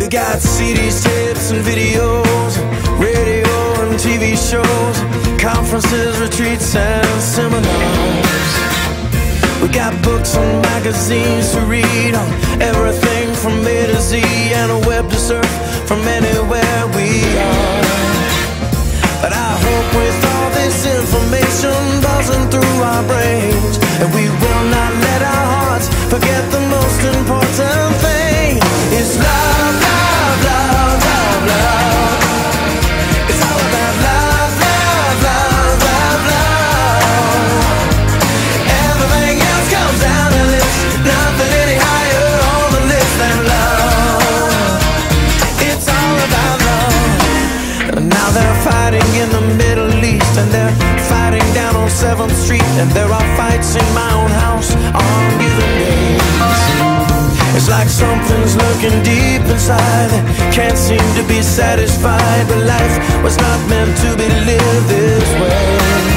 got CDs, tapes, and videos, radio and TV shows, conferences, retreats, and seminars. We got books and magazines to read on everything from A to Z, and a web to surf from anywhere we are. But I hope with all this information buzzing through our brains, and we will not let our hearts forget the most important thing. It's love, love, love, love, love. It's all about love, love, love, love, love. Everything else comes down to this, nothing any higher on the list than love. It's all about love. And now they're fighting in the Middle East, and they're fighting down on 7th Street, and there are fights in my own house on given days. It's like something's lurking deep inside that can't seem to be satisfied, but life was not meant to be lived this way.